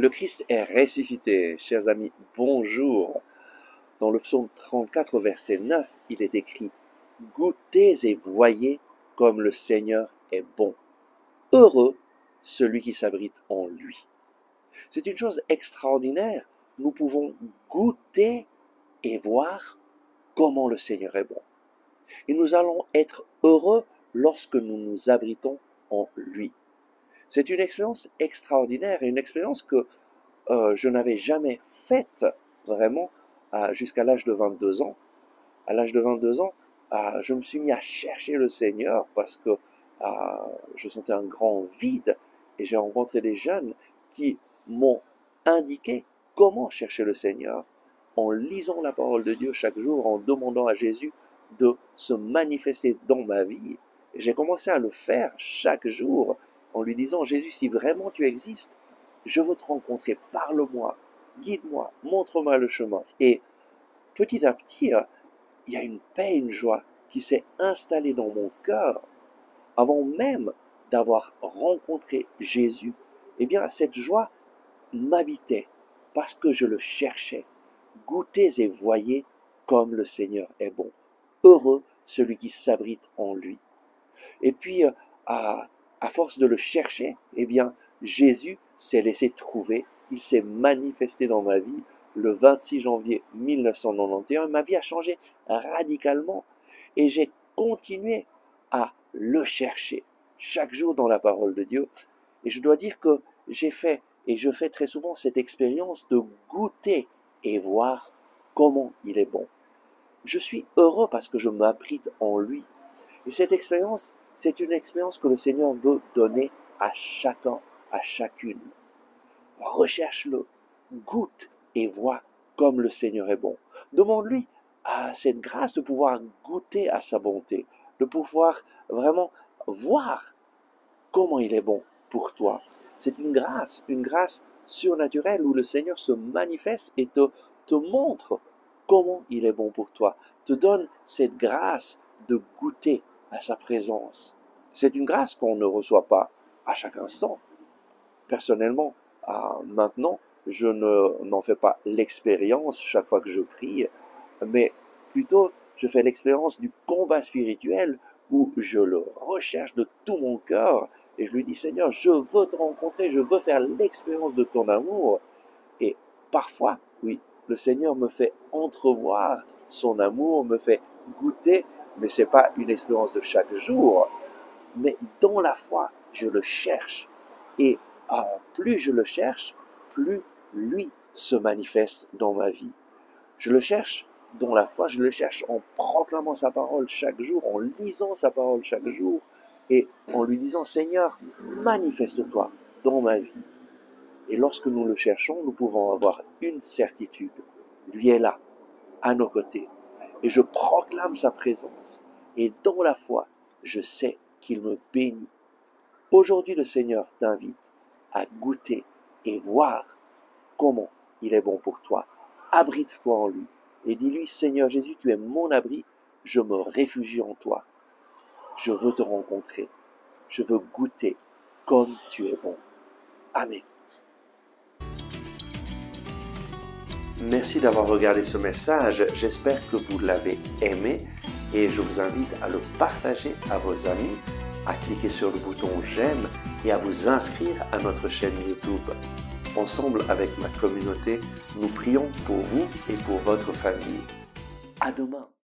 Le Christ est ressuscité. Chers amis, bonjour. Dans le psaume 34, verset 9, il est écrit « Goûtez et voyez comme le Seigneur est bon. Heureux celui qui s'abrite en lui. » C'est une chose extraordinaire. Nous pouvons goûter et voir comment le Seigneur est bon. Et nous allons être heureux lorsque nous nous abritons en lui. C'est une expérience extraordinaire et une expérience que je n'avais jamais faite vraiment jusqu'à l'âge de 22 ans. À l'âge de 22 ans, je me suis mis à chercher le Seigneur parce que je sentais un grand vide et j'ai rencontré des jeunes qui m'ont indiqué comment chercher le Seigneur en lisant la parole de Dieu chaque jour, en demandant à Jésus de se manifester dans ma vie. J'ai commencé à le faire chaque jour en lui disant « Jésus, si vraiment tu existes, je veux te rencontrer, parle-moi, guide-moi, montre-moi le chemin. » Et petit à petit, il y a une paix, une joie qui s'est installée dans mon cœur. Avant même d'avoir rencontré Jésus, eh bien cette joie m'habitait parce que je le cherchais. Goûtez et voyez comme le Seigneur est bon. Heureux celui qui s'abrite en lui. Et puis, à force de le chercher, eh bien, Jésus s'est laissé trouver, il s'est manifesté dans ma vie le 26 janvier 1991. Ma vie a changé radicalement et j'ai continué à le chercher chaque jour dans la parole de Dieu. Et je dois dire que j'ai fait, et je fais très souvent cette expérience de goûter et voir comment il est bon. Je suis heureux parce que je m'abrite en lui. Et cette expérience, c'est une expérience que le Seigneur veut donner à chacun, à chacune. Recherche-le, goûte et vois comme le Seigneur est bon. Demande-lui cette grâce de pouvoir goûter à sa bonté, de pouvoir vraiment voir comment il est bon pour toi. C'est une grâce surnaturelle où le Seigneur se manifeste et te montre comment il est bon pour toi, te donne cette grâce de goûter à sa présence. C'est une grâce qu'on ne reçoit pas à chaque instant. Personnellement, maintenant, je n'en fais pas l'expérience chaque fois que je prie, mais plutôt je fais l'expérience du combat spirituel où je le recherche de tout mon cœur et je lui dis Seigneur, je veux te rencontrer, je veux faire l'expérience de ton amour. Et parfois, oui, le Seigneur me fait entrevoir son amour, me fait goûter, mais ce n'est pas une expérience de chaque jour. Mais dans la foi, je le cherche. Et plus je le cherche, plus lui se manifeste dans ma vie. Je le cherche dans la foi, je le cherche en proclamant sa parole chaque jour, en lisant sa parole chaque jour, et en lui disant, Seigneur, manifeste-toi dans ma vie. Et lorsque nous le cherchons, nous pouvons avoir une certitude. Lui est là, à nos côtés. Et je proclame sa présence. Et dans la foi, je sais qu'il me bénit. Aujourd'hui, le Seigneur t'invite à goûter et voir comment il est bon pour toi. Abrite-toi en lui. Et dis-lui, Seigneur Jésus, tu es mon abri, je me réfugie en toi. Je veux te rencontrer. Je veux goûter comme tu es bon. Amen. Merci d'avoir regardé ce message. J'espère que vous l'avez aimé et je vous invite à le partager à vos amis, à cliquer sur le bouton j'aime et à vous inscrire à notre chaîne YouTube. Ensemble avec ma communauté, nous prions pour vous et pour votre famille. À demain.